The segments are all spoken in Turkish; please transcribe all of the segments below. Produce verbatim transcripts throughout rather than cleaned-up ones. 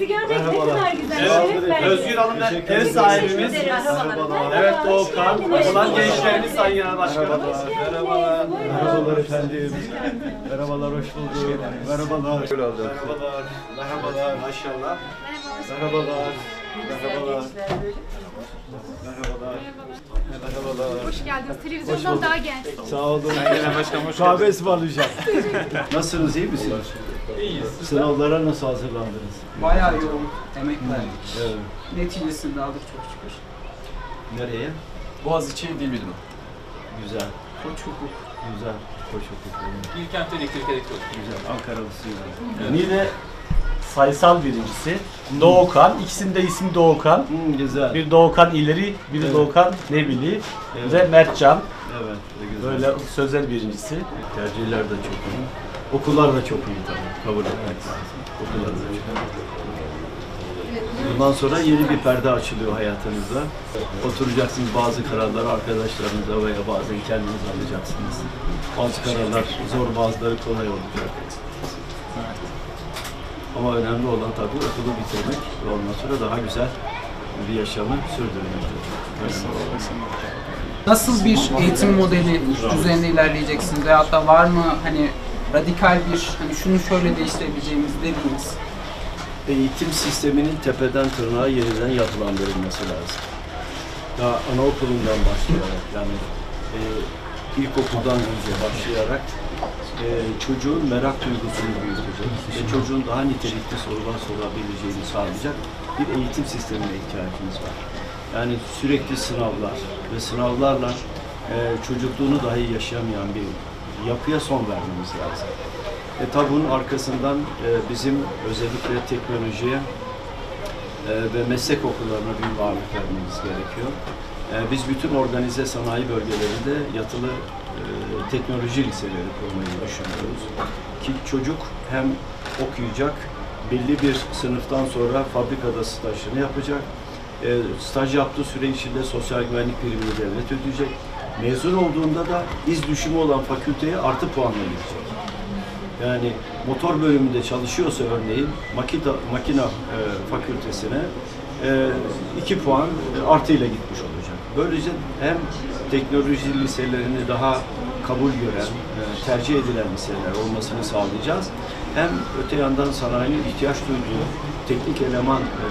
sizi görmek ne kadar güzel. Evet, Özgür Hanım da ev sahibimiz. Merhabalar. Evet, Doğukan. Olan gençlerimiz Sayın Genel Başkanım. Merhabalar. Merhabalar efendim. Merhabalar, hoş bulduk. Merhabalar. Merhabalar. Merhabalar. Maşallah. Merhabalar. Merhabalar. Merhabalar. Merhabalar. Hoş geldiniz. Televizyondan daha genç. Sağ olun. Genel Başkanım hoş Kahve geldiniz. ısmarlayacağım. Nasılsınız, iyi misiniz? İyiyiz. Sınavlara nasıl hazırlandınız? Bayağı yoğun emek verdik. Evet. Neticesinde aldık çok şükür. Nereye? Boğaziçi Dil Bilimi. Güzel. Koç hukuk. Güzel. Koç hukuk. Bilkent Elektrik Elektronik. Güzel. Ankaralısıyla. Yine sayısal birincisi Doğukan. İkisinin de ismi Doğukan. Hmm, güzel. Bir Doğukan İleri, biri Evet. Doğukan Nebili Evet. ve Mertcan. Evet. Güzel. Böyle sözel birincisi. Tercihler de çok iyi. Okullar da çok iyi tabii. Kabul etmek lazım. Okullar da çok iyi. Bundan sonra yeni bir perde açılıyor hayatınızda. Oturacaksınız, bazı kararları arkadaşlarınızla veya bazen kendiniz alacaksınız. Bazı kararlar zor, bazıları kolay olacak. Ama önemli olan tabii okulu bitirmek ve ondan sonra daha güzel bir yaşamı sürdürmek. Nasıl bir eğitim modeli üzerinde ilerleyeceksiniz? Veyahut da var mı hani radikal bir, hani şunu şöyle değiştirebileceğimiz dediğiniz? Eğitim sisteminin tepeden tırnağa yeniden yapılandırılması lazım. Daha anaokulundan başlayarak, yani e, ilkokuldan önce başlayarak e, çocuğun merak duygusunu büyütecek ve çocuğun daha nitelikli sorular sorabileceğini sağlayacak bir eğitim sistemine ihtiyacımız var. Yani sürekli sınavlar ve sınavlarla e, çocukluğunu dahi yaşayamayan bir yapıya son vermemiz lazım. E, tabi bunun arkasından e, bizim özellikle teknolojiye e, ve meslek okullarına büyük ağırlık vermemiz gerekiyor. E, biz bütün organize sanayi bölgelerinde yatılı e, teknoloji liseleri kurmayı düşünüyoruz. Ki çocuk hem okuyacak, belli bir sınıftan sonra fabrikada stajını yapacak, e, staj yaptığı süre içinde sosyal güvenlik primini devlet ödeyecek. Mezun olduğunda da iz düşümü olan fakülteye artı puanla gidecek. Yani motor bölümünde çalışıyorsa örneğin makina, makina e, fakültesine e, iki puan e, artıyla gitmiş olacak. Böylece hem teknoloji liselerini daha kabul gören, e, tercih edilen liseler olmasını sağlayacağız. Hem öte yandan sanayinin ihtiyaç duyduğu teknik eleman e,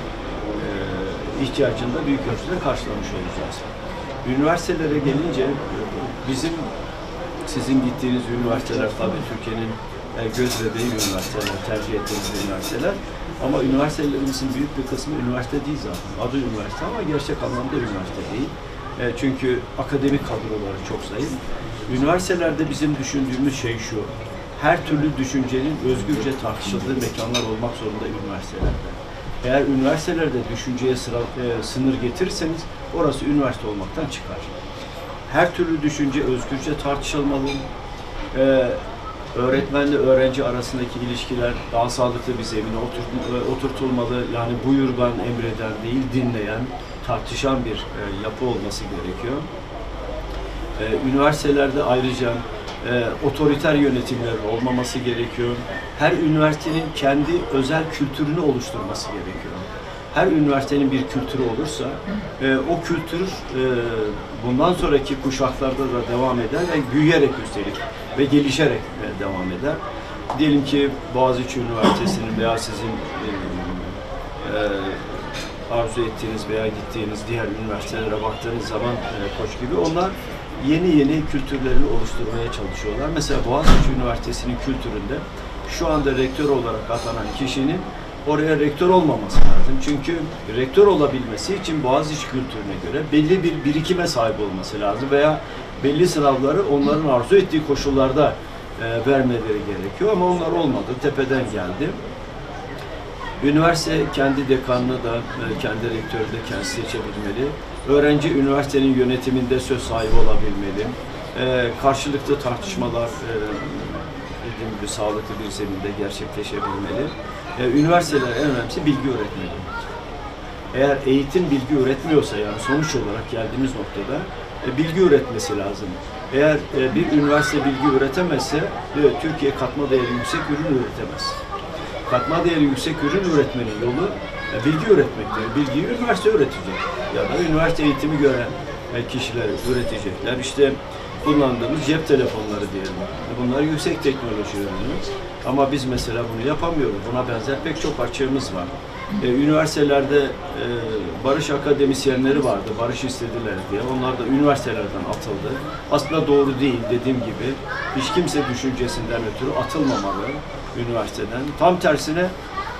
e, ihtiyacını da büyük ölçüde karşılamış olacağız. Üniversitelere gelince bizim sizin gittiğiniz üniversiteler tabii Türkiye'nin e, göz bebeği üniversiteler, tercih ettiğiniz üniversiteler. Ama üniversitelerimizin büyük bir kısmı üniversite değil zaten. Adı üniversite ama gerçek anlamda üniversite değil. E, çünkü akademik kadroları çok zayıf. Üniversitelerde bizim düşündüğümüz şey şu: her türlü düşüncenin özgürce tartışıldığı mekanlar olmak zorunda üniversitelerde. Eğer üniversitelerde düşünceye sıra, e, sınır getirirseniz orası üniversite olmaktan çıkar. Her türlü düşünce özgürce tartışılmalı. Ee, öğretmenle öğrenci arasındaki ilişkiler daha sağlıklı bir zemine oturtulmalı. Yani buyurgan, emreden değil, dinleyen, tartışan bir e, yapı olması gerekiyor. Ee, üniversitelerde ayrıca e, otoriter yönetimlerin olmaması gerekiyor. Her üniversitenin kendi özel kültürünü oluşturması gerekiyor. Her üniversitenin bir kültürü olursa e, o kültür e, bundan sonraki kuşaklarda da devam eder ve büyüyerek üstelik ve gelişerek e, devam eder. Diyelim ki Boğaziçi Üniversitesi'nin veya sizin e, e, arzu ettiğiniz veya gittiğiniz diğer üniversitelere baktığınız zaman e, Koç gibi onlar yeni yeni kültürlerini oluşturmaya çalışıyorlar. Mesela Boğaziçi Üniversitesi'nin kültüründe şu anda rektör olarak atanan kişinin oraya rektör olmaması lazım. Çünkü rektör olabilmesi için Boğaziçi kültürüne göre belli bir birikime sahip olması lazım veya belli sınavları onların arzu ettiği koşullarda e, vermeleri gerekiyor ama onlar olmadı. Tepeden geldi. Üniversite kendi dekanını da, e, kendi rektörü de kendisi seçebilmeli. Öğrenci üniversitenin yönetiminde söz sahibi olabilmeli. E, karşılıklı tartışmalar e, dediğim gibi sağlıklı bir zeminde gerçekleşebilmeli. E, üniversiteler en önemlisi bilgi öğretmeli. Eğer eğitim bilgi üretmiyorsa, yani sonuç olarak geldiğimiz noktada e, bilgi üretmesi lazım. Eğer e, bir üniversite bilgi üretemezse e, Türkiye katma değeri yüksek ürün üretemez. katma değeri yüksek ürün üretmenin yolu e, bilgi üretmektir. Bilgiyi üniversite üretecek. Ya da üniversite eğitimi gören e, kişiler üretecekler. İşte kullandığımız cep telefonları diyelim. Bunlar yüksek teknoloji ürünü. Ama biz mesela bunu yapamıyoruz. Buna benzer pek çok açığımız var. Ee, üniversitelerde e, barış akademisyenleri vardı, barış istediler diye. Onlar da üniversitelerden atıldı. Aslında doğru değil, dediğim gibi. Hiç kimse düşüncesinden ötürü atılmamalı üniversiteden. Tam tersine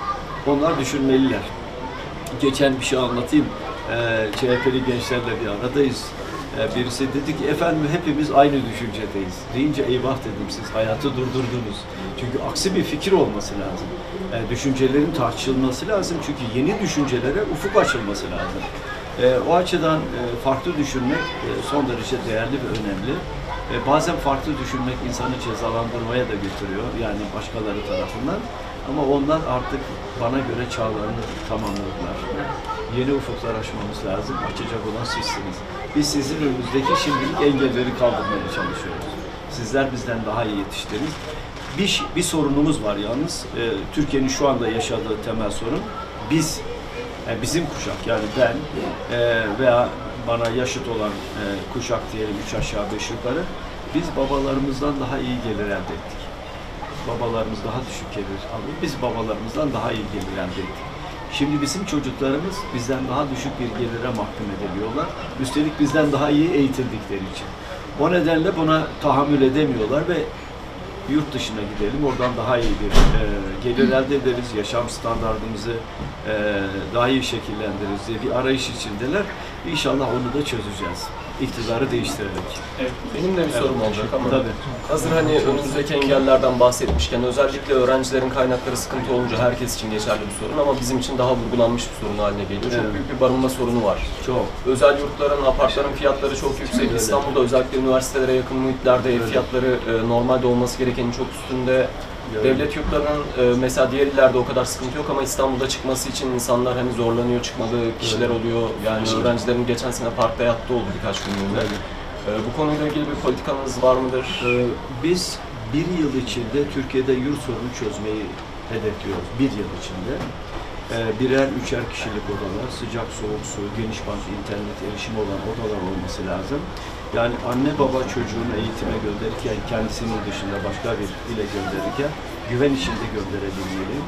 onlar düşünmeliler. Geçen bir şey anlatayım. Ee, C H P'li gençlerle bir aradayız. Birisi dedi ki efendim hepimiz aynı düşüncedeyiz. Deyince eyvah dedim, siz hayatı durdurdunuz. Çünkü aksi bir fikir olması lazım. Yani düşüncelerin tartışılması lazım. Çünkü yeni düşüncelere ufuk açılması lazım. E, o açıdan e, farklı düşünmek e, son derece değerli ve önemli. E, bazen farklı düşünmek insanı cezalandırmaya da götürüyor. Yani başkaları tarafından. Ama onlar artık bana göre çağlarını tamamladılar. Yeni ufuklar açmamız lazım. Açacak olan sizsiniz. Biz sizin önünüzdeki şimdilik engelleri kaldırmaya çalışıyoruz. Sizler bizden daha iyi yetiştiniz. Bir, bir sorunumuz var yalnız. Ee, Türkiye'nin şu anda yaşadığı temel sorun biz, yani bizim kuşak, yani ben e, veya bana yaşıt olan e, kuşak diyelim, üç aşağı beş yukarı, biz babalarımızdan daha iyi gelir elde ettik. Babalarımız daha düşük gelir alır. Biz babalarımızdan daha iyi gelir elde ettik. Şimdi bizim çocuklarımız bizden daha düşük bir gelire mahkum ediliyorlar. Üstelik bizden daha iyi eğitildikleri için. O nedenle buna tahammül edemiyorlar ve yurt dışına gidelim, oradan daha iyi bir e, gelir elde ederiz, yaşam standartımızı e, daha iyi şekillendiririz diye bir arayış içindeler. İnşallah onu da çözeceğiz. İktidarı değiştirerek. Evet, benim de bir sorum olacak ama Tabii. hazır hani önümüzdeki engellerden bahsetmişken özellikle öğrencilerin kaynakları sıkıntı olunca herkes için geçerli bir sorun ama bizim için daha vurgulanmış bir sorun haline geliyor. Çok Evet. büyük bir barınma sorunu var. Çok. Özel yurtların, apartların fiyatları çok yüksek. Öyle. İstanbul'da özellikle üniversitelere yakın muhitlerde ev Öyle. fiyatları e, normalde olması gerekenin çok üstünde. Öyle. Devlet yurtlarının e, mesela diğer illerde o kadar sıkıntı yok ama İstanbul'da çıkması için insanlar hani zorlanıyor, çıkmadığı kişiler oluyor. Yani Öyle. öğrencilerin geçen sene parkta yattığı oldu birkaç günlüğüne. E, bu konuyla ilgili bir politikanız var mıdır? Ee, biz bir yıl içinde Türkiye'de yurt sorunu çözmeyi hedefliyoruz. Bir yıl içinde. Ee, birer, üçer kişilik odalar, sıcak, soğuk su, geniş bant internet erişimi olan odalar olması lazım. Yani anne baba çocuğunu eğitime gönderirken, kendisinin dışında başka bir ile gönderirken güven içinde gönderebilmeli.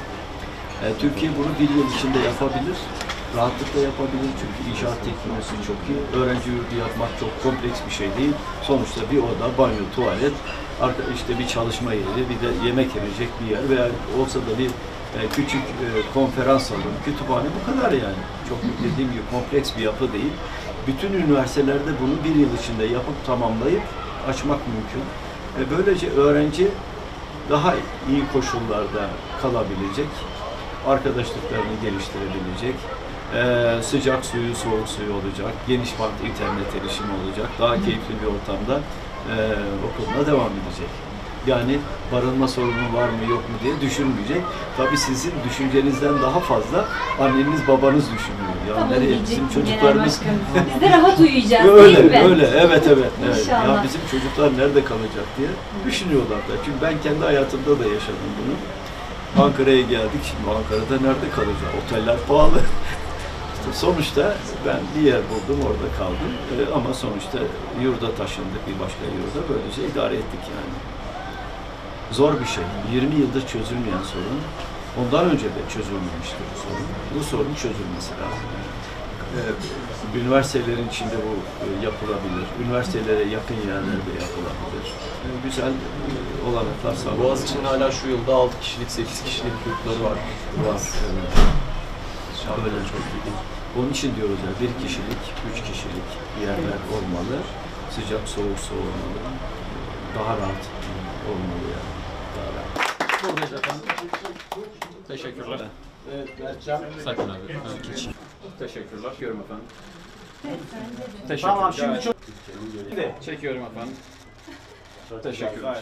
Ee, Türkiye bunu bir yıl içinde yapabilir. Rahatlıkla yapabilir çünkü inşaat teknolojisi çok iyi. Öğrenci yurdu yapmak çok kompleks bir şey değil. Sonuçta bir oda, banyo, tuvalet, işte bir çalışma yeri, bir de yemek yenecek bir yer veya olsa da bir e, küçük e, konferans salonu, kütüphane, bu kadar yani. Çok dediğim gibi kompleks bir yapı değil. Bütün üniversitelerde bunu bir yıl içinde yapıp tamamlayıp açmak mümkün. E, böylece öğrenci daha iyi koşullarda kalabilecek, arkadaşlıklarını geliştirebilecek, Ee, sıcak suyu, soğuk suyu olacak, geniş bant internet erişimi olacak, daha keyifli bir ortamda e, okuluna devam edecek. Yani barınma sorunu var mı yok mu diye düşünmeyecek. Tabii sizin düşüncenizden daha fazla anneniz babanız düşünüyor. Yani Tam nereye diyecektim bizim genel çocuklarımız başkanım. Biz de rahat uyuyacağız öyle değil mi? öyle evet evet. evet. İnşallah. Ya bizim çocuklar nerede kalacak diye düşünüyorlar da. Çünkü ben kendi hayatımda da yaşadım bunu. Ankara'ya geldik. Şimdi Ankara'da nerede kalacak? Oteller pahalı. Sonuçta ben bir yer buldum, orada kaldım. Ee, ama sonuçta yurda taşındık, bir başka yurda. Böylece idare ettik yani. Zor bir şey. yirmi yıldır çözülmeyen sorun. Ondan önce de çözülmemişti bu sorun. Bu sorun çözülmesi lazım. Ee, üniversitelerin içinde bu e, yapılabilir. Üniversitelere yakın yerlerde yapılabilir. Ee, güzel e, olanaklar sağlanıyor. Boğaziçi'nin hala şu yılda altı kişilik, sekiz kişilik yurtları var. Var. Evet. Böyle çok iyi. Onun için diyoruz ya, bir kişilik, üç kişilik yerler olmalı. Sıcak, soğuk su olmalı. Daha rahat olmalı yani. Daha rahat. Buradayız efendim. Teşekkürler. Evet, Mertcan. Sakın abi. Teşekkürler. Çekiyorum efendim. Teşekkürler. Tamam, şimdi çok... Çekiyorum efendim. Teşekkürler.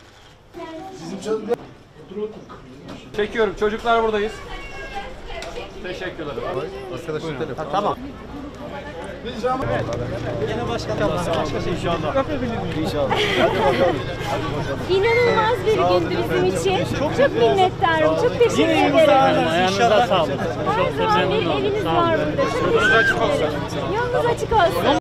Çekiyorum. Çocuklar buradayız. Teşekkürler efendim. Arkadaşım telefon. Tamam. İnanılmaz bir gündü bizim için. Çok minnettarım. Çok teşekkür ederim. Ayağınıza sağlık. Her zaman bir eviniz var burada. Çok teşekkür ederim. Yolunuz açık olsun.